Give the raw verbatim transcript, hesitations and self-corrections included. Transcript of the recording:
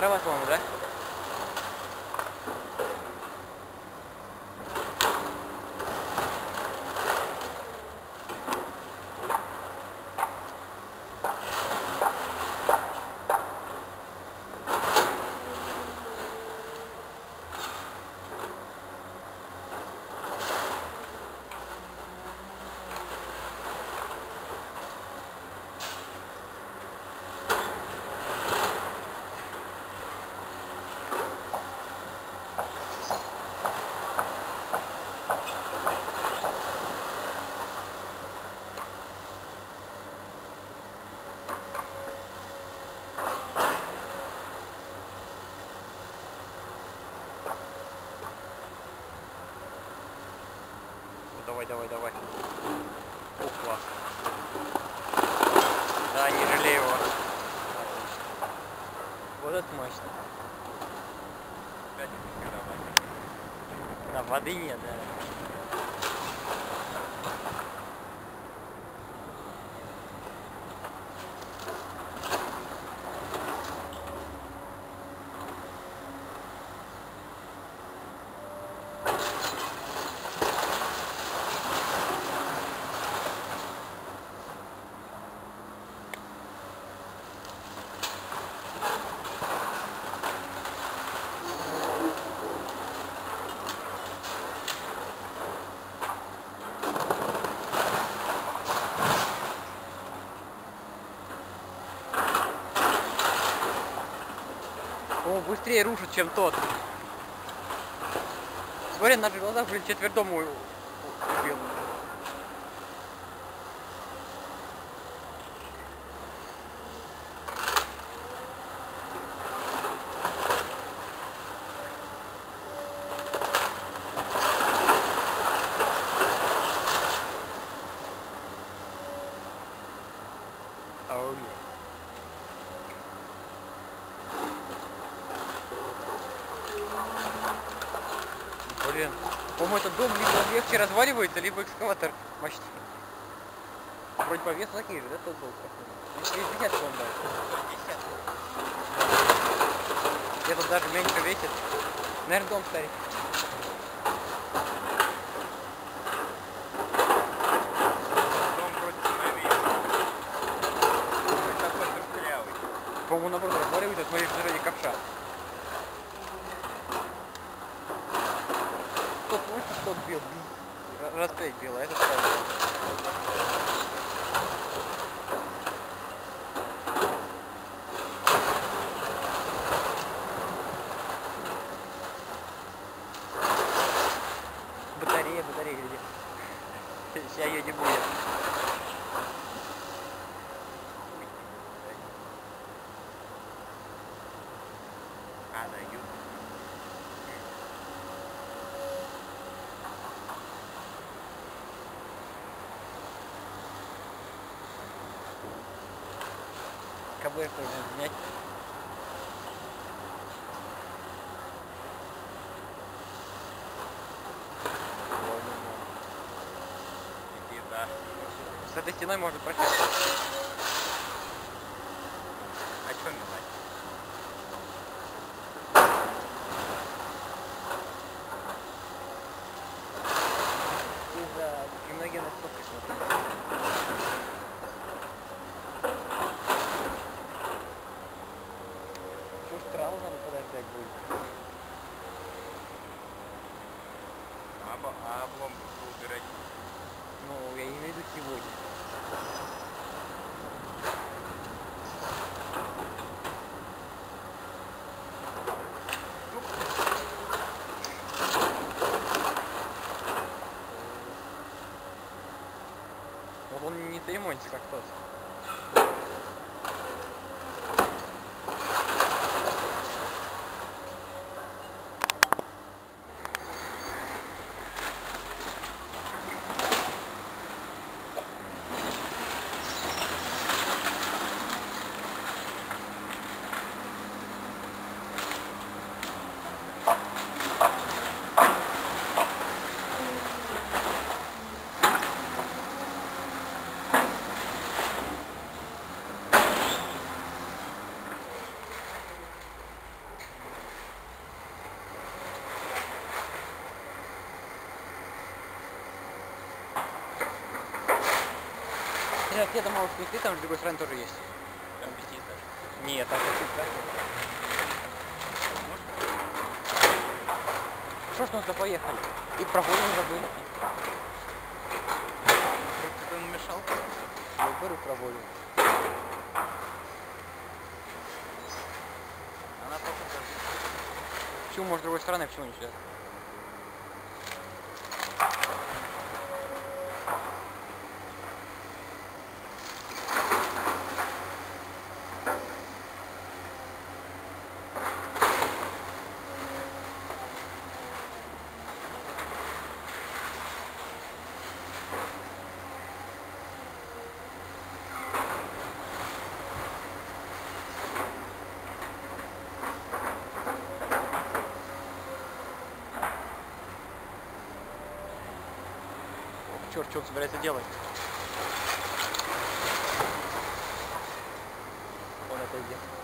дрова, по-моему, да? Давай, давай, давай. Ух, класс. Да, не жалею его. Вот это мощно. Да, воды нет, да. О, быстрее рушит, чем тот. Смотри, на наших глазах, блин, четвертому убил. Oh, yeah. Блин, по-моему, этот дом либо легче разваливается, либо экскаватор мощнее. Вроде по весу такие же, да, тот был? шестьдесят тонн, да. Этот даже меньше весит. Наверное, дом старый. Дом вроде новее. Такой трухлявый. По-моему, наоборот, разваливается, смотри, что вроде ковша. Тот лучше, тот бил, раз пять бил, а этот стал. Батарея, батарея где? Сейчас ее не будет. А, дают. КБ тоже снять. Иди, да. С этой стеной можно пройти. А что мешать? Из-за криминогенной стопки смотри. Может, траву надо подождать будет. А, бо- а обломки убирать? Ну, я имею в виду сегодня. Вот он не церемонится, как тот. Нет, я думал, что ты там с другой стороны тоже есть. Там пятиэтаж. Нет, там чуть Что ж мы туда поехали? И проходим забыли. Кто-то намешал? Выборы проводим. Она пока Почему, может, с другой стороны, почему не сюда? Черт, что он собирается делать? Он это идет.